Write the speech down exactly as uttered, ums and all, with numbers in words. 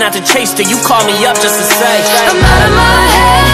not to chase till you call me up just to say I'm out of my head.